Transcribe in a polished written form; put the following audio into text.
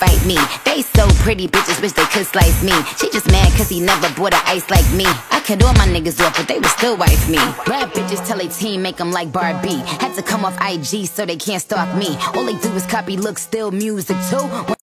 fight me. They so pretty, bitches wish they could slice me. She just mad cause he never bought her ice like me. I cut all my niggas off, but they would still wife me. Rap bitches tell they team make them like Barbie. Had to come off IG so they can't stalk me. All they do is copy looks, still music too.